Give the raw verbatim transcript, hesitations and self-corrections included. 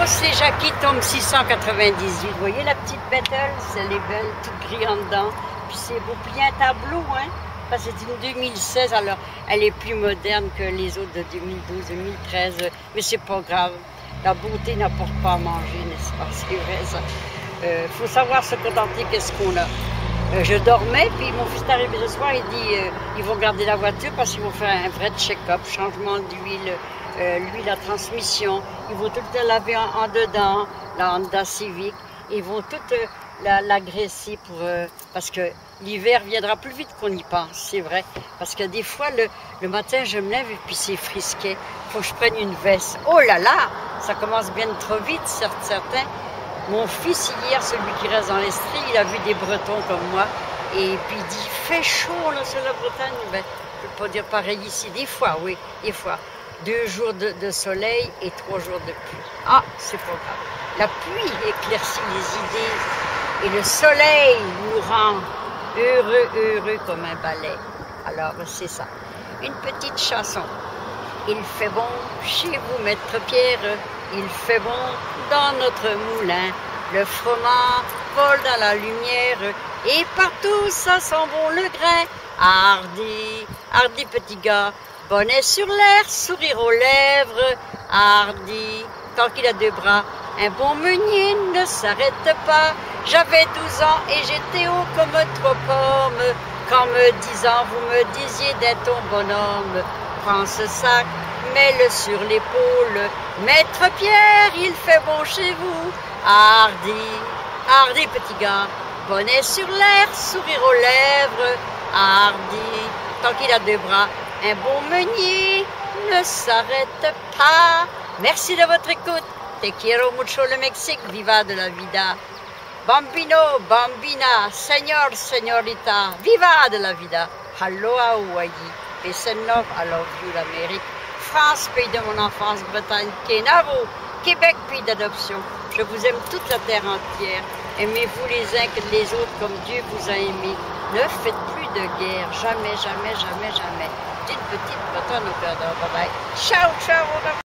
c'est Jackie tombe six cent quatre-vingt-dix-huit. Vous voyez la petite Battle, elle est belle, toute gris en dedans. Puis c'est beau plier un tableau, hein. Parce que c'est une deux mille seize, alors elle est plus moderne que les autres de deux mille douze, deux mille treize. Mais c'est pas grave. La beauté n'apporte pas à manger, n'est-ce pas? C'est vrai ça. Il euh, faut savoir se contenter qu'est-ce qu'on a. Euh, je dormais, puis mon fils est arrivé ce soir, il dit euh, ils vont garder la voiture parce qu'ils vont faire un vrai check-up, changement d'huile, euh, l'huile à transmission. Ils vont tout le laver en, en dedans, la Honda Civic. Ils vont tout euh, l'agresser pour euh, parce que l'hiver viendra plus vite qu'on y pense, c'est vrai. Parce que des fois, le, le matin, je me lève et puis c'est frisquet. Il faut que je prenne une veste. Oh là là, ça commence bien trop vite, certains. Mon fils, hier, celui qui reste dans l'Estrie, il a vu des Bretons comme moi. Et puis il dit, il fait chaud là sur la Bretagne. Ben, je ne peux pas dire pareil ici. Des fois, oui, des fois. Deux jours de, de soleil et trois jours de pluie. Ah, c'est pas grave. La pluie éclaircit les idées. Et le soleil nous rend heureux, heureux comme un balai. Alors, c'est ça. Une petite chanson. Il fait bon chez vous, Maître Pierre. Il fait bon dans notre moulin. Le froment vole dans la lumière. Et partout, ça sent bon le grain. Hardi, hardi petit gars. Bonnet sur l'air, sourire aux lèvres. Hardi, tant qu'il a deux bras. Un bon meunier ne s'arrête pas. J'avais douze ans et j'étais haut comme trois pommes. Quand me disant, vous me disiez d'être ton bonhomme. Prends ce sac, mets-le sur l'épaule. Maître Pierre, il fait bon chez vous. Hardi, hardi petit gars. Bonnet sur l'air, sourire aux lèvres. Hardi, tant qu'il a deux bras. Un bon meunier ne s'arrête pas. Merci de votre écoute. Te quiero mucho le Mexique, viva de la vida. Bambino, bambina, señor, señorita, viva de la vida. Aloha Hawaii, peace and love, I love you l'Amérique. France, pays de mon enfance, Bretagne, Kenavo, Québec, pays d'adoption. Je vous aime toute la terre entière. Aimez-vous les uns que les autres comme Dieu vous a aimés. Ne faites plus de guerre, jamais, jamais, jamais, jamais. Une petite bretonne au cœur d'or. Bye bye. Ciao, ciao.